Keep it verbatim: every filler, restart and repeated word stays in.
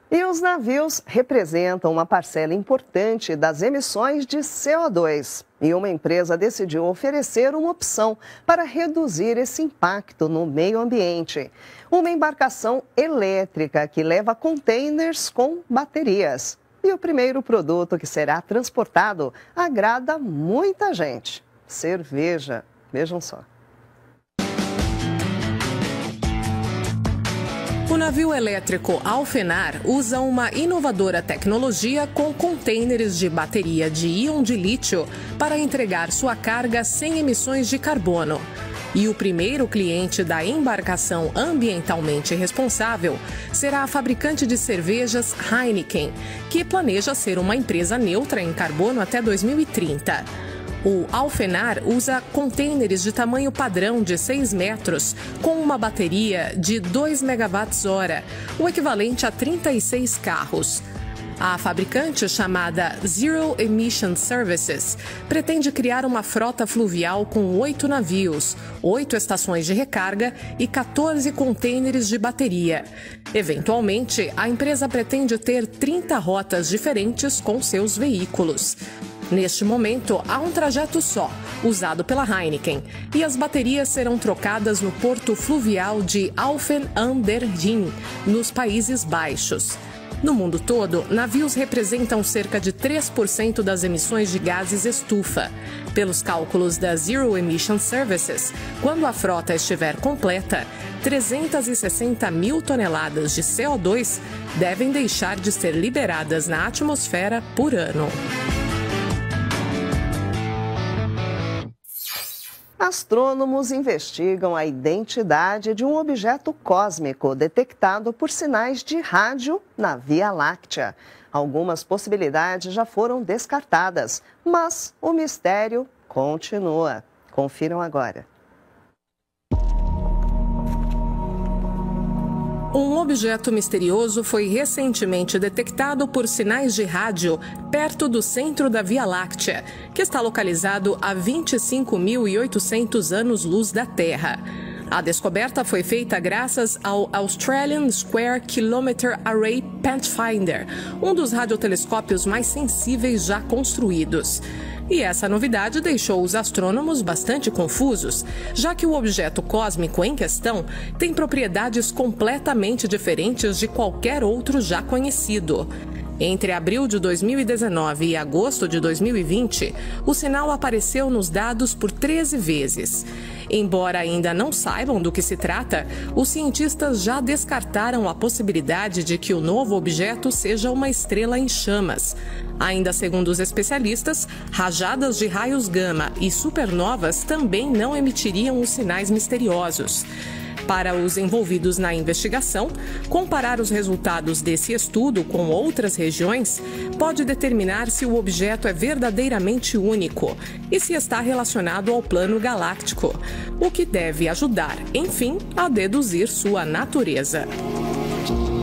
E os navios representam uma parcela importante das emissões de C O dois. E uma empresa decidiu oferecer uma opção para reduzir esse impacto no meio ambiente. Uma embarcação elétrica que leva containers com baterias. E o primeiro produto que será transportado agrada muita gente: cerveja. Vejam só. O navio elétrico Alfenar usa uma inovadora tecnologia com contêineres de bateria de íon de lítio para entregar sua carga sem emissões de carbono. E o primeiro cliente da embarcação ambientalmente responsável será a fabricante de cervejas Heineken, que planeja ser uma empresa neutra em carbono até dois mil e trinta. O Alfenar usa contêineres de tamanho padrão de seis metros com uma bateria de dois megawatts-hora, o equivalente a trinta e seis carros. A fabricante, chamada Zero Emission Services, pretende criar uma frota fluvial com oito navios, oito estações de recarga e quatorze contêineres de bateria. Eventualmente, a empresa pretende ter trinta rotas diferentes com seus veículos. Neste momento, há um trajeto só, usado pela Heineken, e as baterias serão trocadas no porto fluvial de Alphen aan der Rijn, nos Países Baixos. No mundo todo, navios representam cerca de três por cento das emissões de gases estufa. Pelos cálculos da Zero Emission Services, quando a frota estiver completa, trezentas e sessenta mil toneladas de C O dois devem deixar de ser liberadas na atmosfera por ano. Astrônomos investigam a identidade de um objeto cósmico detectado por sinais de rádio na Via Láctea. Algumas possibilidades já foram descartadas, mas o mistério continua. Confiram agora. Um objeto misterioso foi recentemente detectado por sinais de rádio perto do centro da Via Láctea, que está localizado a vinte e cinco mil e oitocentos anos-luz da Terra. A descoberta foi feita graças ao Australian Square Kilometre Array Pathfinder, um dos radiotelescópios mais sensíveis já construídos. E essa novidade deixou os astrônomos bastante confusos, já que o objeto cósmico em questão tem propriedades completamente diferentes de qualquer outro já conhecido. Entre abril de dois mil e dezenove e agosto de dois mil e vinte, o sinal apareceu nos dados por treze vezes. Embora ainda não saibam do que se trata, os cientistas já descartaram a possibilidade de que o novo objeto seja uma estrela em chamas. Ainda segundo os especialistas, rajadas de raios gama e supernovas também não emitiriam os sinais misteriosos. Para os envolvidos na investigação, comparar os resultados desse estudo com outras regiões pode determinar se o objeto é verdadeiramente único e se está relacionado ao plano galáctico, o que deve ajudar, enfim, a deduzir sua natureza.